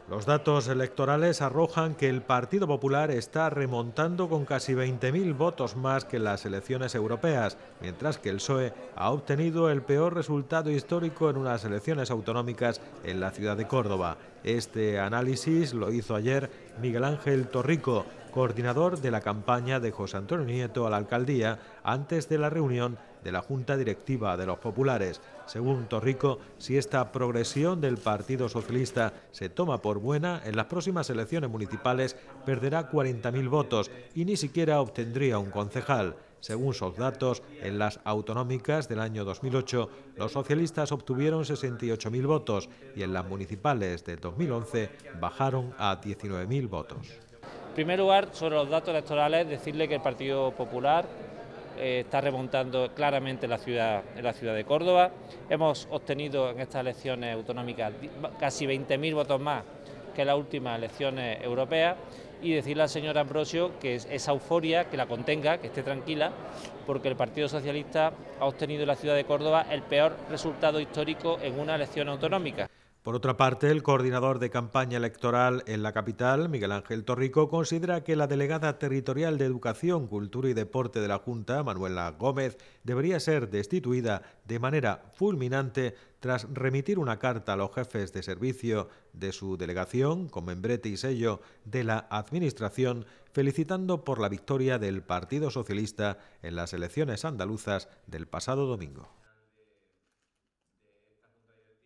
Los datos electorales arrojan que el Partido Popular está remontando con casi 20.000 votos más que en las elecciones europeas, mientras que el PSOE ha obtenido el peor resultado histórico en unas elecciones autonómicas en la ciudad de Córdoba. Este análisis lo hizo ayer Miguel Ángel Torrico, coordinador de la campaña de José Antonio Nieto a la alcaldía, antes de la reunión de la Junta Directiva de los Populares. Según Torrico, si esta progresión del Partido Socialista se toma por buena, en las próximas elecciones municipales perderá 40.000 votos y ni siquiera obtendría un concejal. Según sus datos, en las autonómicas del año 2008, los socialistas obtuvieron 68.000 votos y en las municipales del 2011 bajaron a 19.000 votos. En primer lugar, sobre los datos electorales, decirle que el Partido Popular está remontando claramente en la ciudad de Córdoba. Hemos obtenido en estas elecciones autonómicas casi 20.000 votos más que en las últimas elecciones europeas, y decirle al señor Ambrosio que esa euforia, que la contenga, que esté tranquila, porque el Partido Socialista ha obtenido en la ciudad de Córdoba el peor resultado histórico en una elección autonómica. Por otra parte, el coordinador de campaña electoral en la capital, Miguel Ángel Torrico, considera que la delegada territorial de Educación, Cultura y Deporte de la Junta, Manuela Gómez, debería ser destituida de manera fulminante tras remitir una carta a los jefes de servicio de su delegación, con membrete y sello de la Administración, felicitando por la victoria del Partido Socialista en las elecciones andaluzas del pasado domingo.